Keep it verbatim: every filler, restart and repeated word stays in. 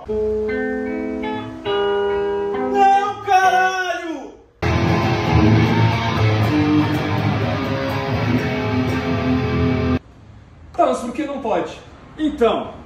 Não, caralho! Tá, mas por que não pode? Então...